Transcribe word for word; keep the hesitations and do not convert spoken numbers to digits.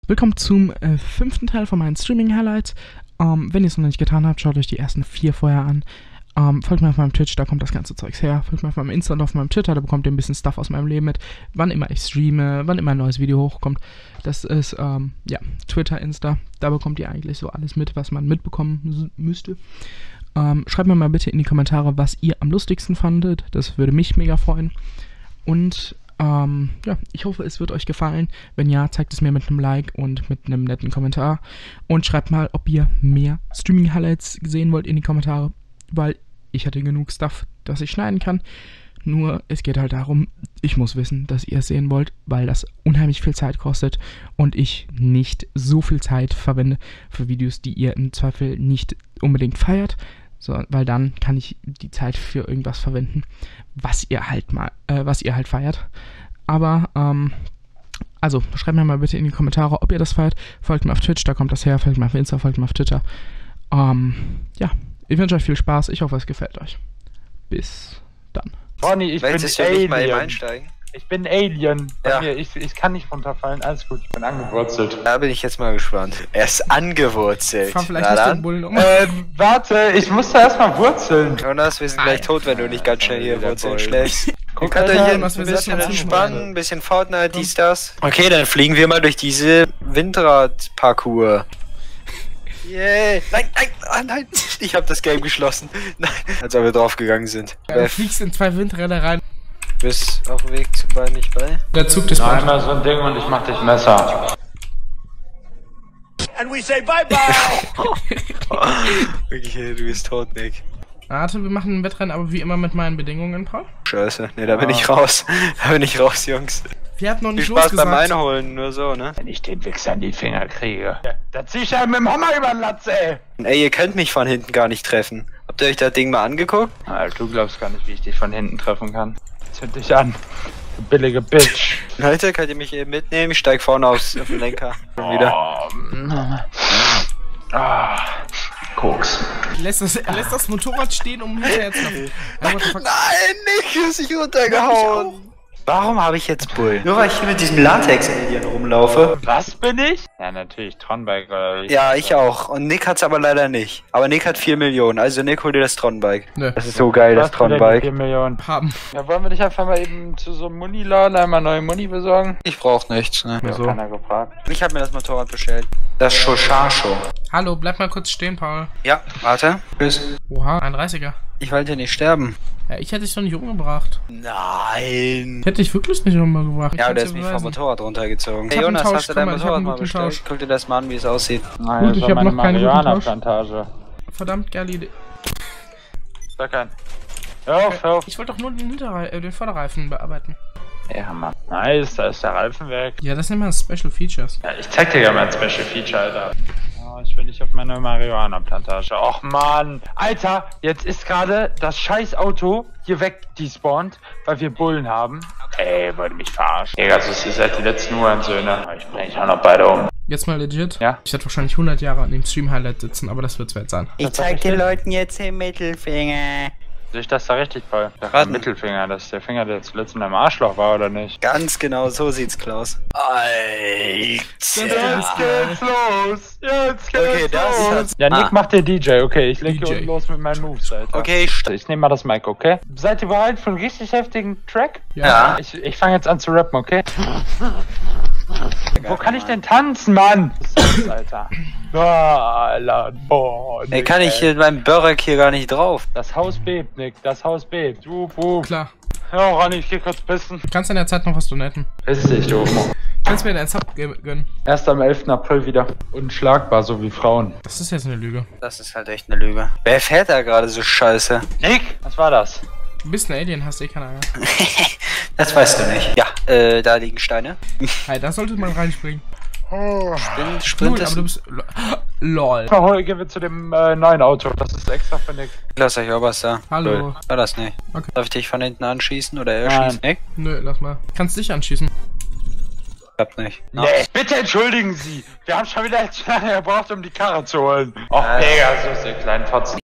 Willkommen zum äh, fünften Teil von meinen Streaming-Highlights. Ähm, wenn ihr es noch nicht getan habt, schaut euch die ersten vier vorher an. Ähm, folgt mir auf meinem Twitch, da kommt das ganze Zeugs her. Folgt mir auf meinem Insta und auf meinem Twitter, da bekommt ihr ein bisschen Stuff aus meinem Leben mit. Wann immer ich streame, wann immer ein neues Video hochkommt. Das ist, ähm, ja, Twitter, Insta. Da bekommt ihr eigentlich so alles mit, was man mitbekommen müsste. Ähm, schreibt mir mal bitte in die Kommentare, was ihr am lustigsten fandet. Das würde mich mega freuen. Und Ähm, ja, ich hoffe, es wird euch gefallen. Wenn ja, zeigt es mir mit einem Like und mit einem netten Kommentar. Und schreibt mal, ob ihr mehr Streaming-Highlights sehen wollt in die Kommentare, weil ich hatte genug Stuff, das ich schneiden kann. Nur, es geht halt darum, ich muss wissen, dass ihr es sehen wollt, weil das unheimlich viel Zeit kostet und ich nicht so viel Zeit verwende für Videos, die ihr im Zweifel nicht unbedingt feiert. So, weil dann kann ich die Zeit für irgendwas verwenden, was ihr halt mal, äh, was ihr halt feiert. Aber, ähm, also, schreibt mir mal bitte in die Kommentare, ob ihr das feiert. Folgt mir auf Twitch, da kommt das her. Folgt mir auf Insta, folgt mir auf Twitter. Ähm, ja, ich wünsche euch viel Spaß. Ich hoffe, es gefällt euch. Bis dann. Bonnie, ich bin Alien. Mal eben einsteigen? Ich bin Alien. Bei ja. mir, ich, ich kann nicht runterfallen. Alles gut, ich bin angewurzelt. Da bin ich jetzt mal gespannt. Er ist angewurzelt. Fahr vielleicht nicht den Bullen um. Ähm, warte, ich muss da erstmal wurzeln. Jonas, wir sind gleich tot, wenn du nicht ganz schnell hier wurzeln schlägst. Guck, könnt Alter, euch hier was ein wir bisschen sagen, entspannen, ein bisschen Fortnite, dies, das. Okay, dann fliegen wir mal durch diese Windrad-Parcours. Yay! Nein, nein, oh nein! Ich hab das Game geschlossen. Nein, als wir draufgegangen sind. Ja, du fliegst in zwei Windräder rein. Du bist auf dem Weg zu beiden nicht bei? Der Zug des Nein, einmal so ein Ding und ich mach dich Messer. And we say bye bye! Okay, du bist tot, Nick. Warte, wir machen ein Wettrennen, aber wie immer mit meinen Bedingungen, Paul. Scheiße, ne, da bin ich raus. Da bin ich raus, Jungs. Wir hatten noch Viel nicht Spaß losgesagt. beim Einholen, nur so, ne? Wenn ich den Wichser in die Finger kriege. Ja, da zieh ich ja mit dem Hammer über den Latz, ey! Ey, ihr könnt mich von hinten gar nicht treffen. Habt ihr euch das Ding mal angeguckt? Alter, du glaubst gar nicht, wie ich dich von hinten treffen kann. Zünd dich an, du billige Bitch. Leute, könnt ihr mich eben mitnehmen? Ich steig vorne aufs, auf den Lenker. Schon wieder. Oh, ah, Koks. Lässt das, lässt das Motorrad stehen, um hinterher zu laufen. Ja, what the fuck? Nein, Nick, du hast dich runtergehauen. Warum habe ich jetzt Bull? Nur weil ich hier mit diesem Latex-Alien rumlaufe. Was bin ich? Ja, natürlich, Tronbike oder wie? Ja, ich auch. Und Nick hat's aber leider nicht. Aber Nick hat vier Millionen. Also Nick, hol dir das Tron-Bike. Nö. Das ist so geil, das Tron-Bike. vier Millionen. Haben. Ja, wollen wir nicht einfach mal eben zu so einem Muni-Laden einmal neue Muni besorgen? Ich brauch nichts, ne? Ja, so. keiner gefragt. Ich habe mir das Motorrad bestellt. Das Shoshasho. Hallo, bleib mal kurz stehen, Paul. Ja, warte. Tschüss. Oha, ein dreißiger. Ich wollte nicht sterben. Ja, ich hätte dich doch nicht umgebracht. Nein. Ich hätte dich wirklich nicht umgebracht. Ich Ja, aber der kann's ist dir mich vom beweisen. Motorrad runtergezogen. Ich Hey hab einen Jonas, Tausch, hast du guck dein mal, ich hab Motorrad einen mal guten bestellt? Tausch. Guck dir das mal an, wie es aussieht. Nein, Gut, das ich war hab meine noch keine guten Marihuana-Plantage. Verdammt geile Idee. Sag ein. Hör auf, hör auf. Ich wollte doch nur den, Hinterrei äh, den Vorderreifen bearbeiten. Ja, Mann. Nice, da ist der Reifen weg. Ja, das nennt man Special Features. Ja, ich zeig dir ja mal ein Special Feature, Alter. Oh, ich will nicht auf meine Marihuana-Plantage. Och, Mann. Alter, jetzt ist gerade das scheiß Auto hier weg despawnt, weil wir Bullen haben. Ey, wollt ihr mich verarschen? Digga, also ihr seid die letzten Uhrensöhne. Ich bring dich auch noch beide um. Jetzt mal legit. Ja? Ich werde wahrscheinlich hundert Jahre an dem Stream-Highlight sitzen, aber das wird's wert sein. Ich zeig den Leuten jetzt den Mittelfinger. Sehe ich das da richtig, Paul? Der Warten. Mittelfinger, das ist der Finger, der zuletzt in deinem Arschloch war, oder nicht? Ganz genau, so sieht's Klaus. Alter. geht's los! Jetzt geht's Okay, das hat's. Ja, Nick Ah. macht den D J, okay, ich leg D J. hier unten los mit meinen Moves, Alter. Okay, ich st- Ich nehme mal das Mic, okay? Seid ihr bereit für einen richtig heftigen Track? Ja. Ich, ich fange jetzt an zu rappen, okay? Wo kann ich denn tanzen, Mann? Was ist das, Alter? Ah, boah, Ey, Nick, kann ich hier beim Börek hier gar nicht drauf. Das Haus bebt, Nick, das Haus bebt. Du, du. Klar. Ja, Ronny, ich geh kurz pissen. Du kannst in der Zeit noch was donaten. Piss dich, du Homo. Kannst mir deinen Sub gö- gönnen. Erst am elften April wieder. Unschlagbar, so wie Frauen. Das ist jetzt eine Lüge. Das ist halt echt eine Lüge. Wer fährt da gerade so scheiße? Nick, was war das? Du bist ein Alien, hast eh keine Ahnung. Das weißt du nicht. Ja, äh, da liegen Steine. Hey, da sollte man reinspringen. Sprint, Cool, Sprint aber du bist... LOL. Heute gehen wir zu dem äh, neuen Auto. Das ist extra für Nick. Lass euch auch was da. Hallo. War das nicht? Okay. Darf ich dich von hinten anschießen oder er Nein. schießt? Nick? Nö, lass mal. Kannst dich anschießen. Klappt nicht. Nee, bitte entschuldigen Sie. Wir haben schon wieder zu lange gebraucht, um die Karre zu holen. Och, Äh. Digga, so ist der kleine Fotzen.